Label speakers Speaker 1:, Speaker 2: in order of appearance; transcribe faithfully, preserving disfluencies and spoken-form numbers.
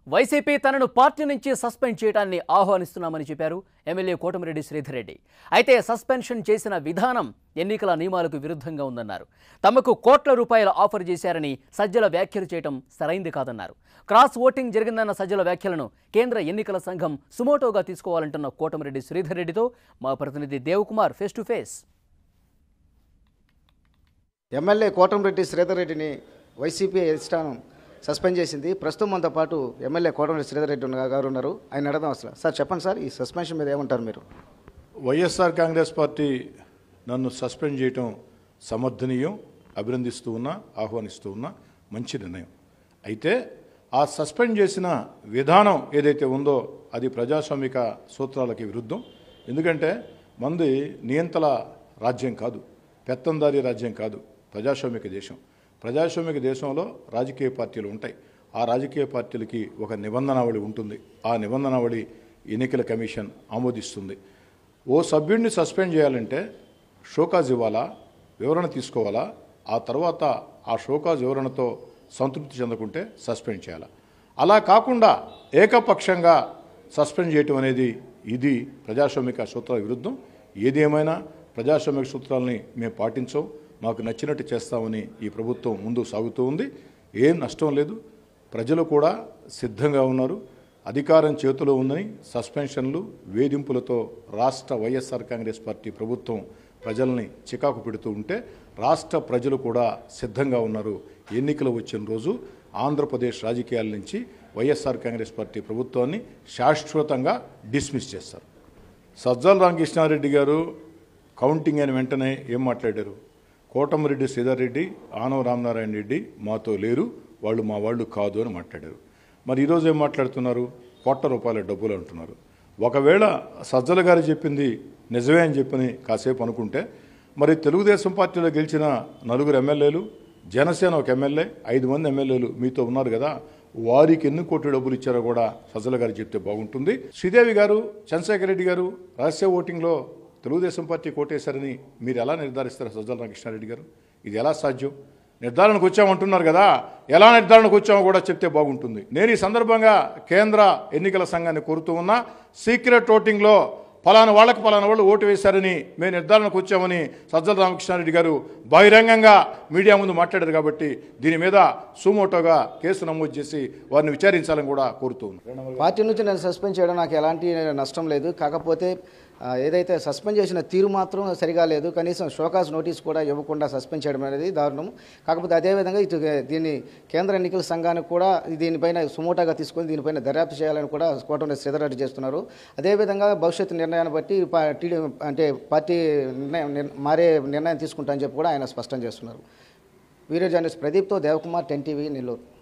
Speaker 1: YCP తనను party నుంచి suspend చేయడాన్ని ఆహ్వానిస్తున్నామని చెప్పారు ఎమ్మెల్యే కోటమిరెడ్డి శ్రీధర్ రెడ్డి. అయితే సస్పెన్షన్ చేసిన విధానం ఎన్నికల నియమాలకు విరుద్ధంగా ఉందన్నారు. తమకు కోట్ల రూపాయల ఆఫర్ చేశారని సజ్జల వ్యాఖ్యలు చేయడం సరైంది కాదన్నారు. క్రాస్ ఓటింగ్ జరిగిందన్న సజ్జల వ్యాఖ్యలను కేంద్ర ఎన్నికల సంఘం సుమోటోగా తీసుకోవాలంటున్న కోటమిరెడ్డి శ్రీధర్ రెడ్డితో మా ప్రతినిధి Devakumar face to face.
Speaker 2: MLA Kotamreddy Sridhar రెడ్డిని వైసీపీ అధిష్టానం సస్పెండ్ చేసింది. ప్రస్తుతం మనతో పాటు ఎమ్మెల్యే కోటమిరెడ్డి శ్రీధర్ రెడ్డి గారు ఉన్నారు. ఆయన అడగదాం అసలు. సార్ చెప్పండి సార్, ఈ సస్పెన్షన్ మీద ఏమంటారు మీరు?
Speaker 3: వైఎస్ఆర్ కాంగ్రెస్ పార్టీ నన్ను సస్పెండ్ చేయటం సమర్థనీయం, అభినందిస్తూ ఉన్నా, ఆహ్వానిస్తూ ఉన్నా, మంచి నిర్ణయం. అయితే ఆ సస్పెండ్ చేసిన విధానం ఏదైతే ఉందో అది ప్రజాస్వామిక సూత్రాలకి విరుద్ధం. ఎందుకంటే మంది నియంతల రాజ్యం కాదు, పెత్తందారీ రాజ్యం కాదు, ప్రజాస్వామిక దేశం. ప్రజాస్వామిక దేశంలో రాజకీయ పార్టీలు ఉంటాయి. ఆ రాజకీయ పార్టీలకి ఒక నిబంధనావళి ఉంటుంది. ఆ నిబంధనావళి ఎన్నికల కమిషన్ ఆమోదిస్తుంది. ఓ సభ్యుడిని సస్పెండ్ చేయాలంటే షోకాజ్ ఇవ్వాలా, వివరణ తీసుకోవాలా, ఆ తర్వాత ఆ షోకాజ్ వివరణతో సంతృప్తి చెందకుంటే సస్పెండ్ చేయాలా. అలా కాకుండా ఏకపక్షంగా సస్పెండ్ చేయటం అనేది ఇది ప్రజాస్వామిక సూత్రాల విరుద్ధం. ఏదేమైనా ప్రజాస్వామిక సూత్రాలని మేము పాటించం, మాకు నచ్చినట్టు చేస్తామని ఈ ప్రభుత్వం ముందు సాగుతూ ఉంది. ఏం నష్టం లేదు, ప్రజలు కూడా సిద్ధంగా ఉన్నారు. అధికారం చేతిలో ఉందని సస్పెన్షన్లు, వేధింపులతో రాష్ట్ర వైఎస్ఆర్ కాంగ్రెస్ పార్టీ ప్రభుత్వం ప్రజల్ని చికాకు పెడుతూ ఉంటే రాష్ట్ర ప్రజలు కూడా సిద్ధంగా ఉన్నారు. ఎన్నికలు వచ్చిన రోజు ఆంధ్రప్రదేశ్ రాజకీయాల నుంచి వైఎస్ఆర్ కాంగ్రెస్ పార్టీ ప్రభుత్వాన్ని శాశ్వతంగా డిస్మిస్ చేస్తారు. సజ్జల రామకృష్ణారెడ్డి గారు కౌంటింగ్ అని వెంటనే ఏం మాట్లాడారు? కోటమిరెడ్డి శ్రీధర్ రెడ్డి, ఆనవ రామనారాయణ రెడ్డి మాతో లేరు, వాళ్ళు మా వాళ్ళు కాదు అని మాట్లాడారు. మరి ఈరోజు ఏం మాట్లాడుతున్నారు? కోట్ల రూపాయల డబ్బులు అంటున్నారు. ఒకవేళ సజ్జల గారు చెప్పింది నిజమే అని చెప్పని కాసేపు అనుకుంటే మరి తెలుగుదేశం పార్టీలో గెలిచిన నలుగురు ఎమ్మెల్యేలు, జనసేన ఒక ఎమ్మెల్యే, ఐదు మంది ఎమ్మెల్యేలు మీతో ఉన్నారు కదా, వారికి ఎన్ని కోట్ల డబ్బులు ఇచ్చారో కూడా సజ్జల గారు చెప్తే బాగుంటుంది. శ్రీదేవి గారు, చంద్రశేఖర్ రెడ్డి గారు రహస్య ఓటింగ్లో తెలుగుదేశం పార్టీ కోటేశారని మీరు ఎలా నిర్ధారిస్తారు సజ్జల రామకృష్ణారెడ్డి గారు? ఇది ఎలా సాధ్యం? నిర్ధారణకు వచ్చామంటున్నారు కదా, ఎలా నిర్ధారణకు వచ్చామో కూడా చెప్తే బాగుంటుంది. నేను ఈ సందర్భంగా కేంద్ర ఎన్నికల సంఘాన్ని కోరుతూ ఉన్నా, సీక్రెట్ ఓటింగ్లో ఫలానా వాళ్ళకి ఫలానా వాళ్ళు ఓటు వేశారని మేము నిర్ధారణకు వచ్చామని సజ్జల రామకృష్ణారెడ్డి గారు బహిరంగంగా మీడియా ముందు మాట్లాడారు. కాబట్టి దీని మీద సుమోటోగా కేసు నమోదు చేసి వారిని విచారించాలని కూడా కోరుతూ ఉన్నాను.
Speaker 2: పార్టీ నుంచి నేను సస్పెండ్ చేయడం నాకు ఎలాంటి నష్టం లేదు. కాకపోతే ఏదైతే సస్పెండ్ చేసిన తీరు మాత్రం సరిగా లేదు. కనీసం షోకాజ్ నోటీస్ కూడా ఇవ్వకుండా సస్పెండ్ చేయడం అనేది దారుణం. కాకపోతే అదేవిధంగా ఇటు దీన్ని కేంద్ర ఎన్నికల సంఘానికి కూడా దీనిపైన సుమోటాగా తీసుకొని దీనిపైన దర్యాప్తు చేయాలని కూడా కోటమిరెడ్డి శ్రీధర్ రెడ్డి చేస్తున్నారు. అదేవిధంగా భవిష్యత్తు నిర్ణయాన్ని బట్టి టీడీ అంటే పార్టీ నిర్ణయం మారే నిర్ణయం తీసుకుంటా అని చెప్పి కూడా ఆయన స్పష్టం చేస్తున్నారు. వీడియో జర్నలిస్ట్ ప్రదీప్తో దేవకుమార్, టెన్ టీవీ, నెల్లూరు.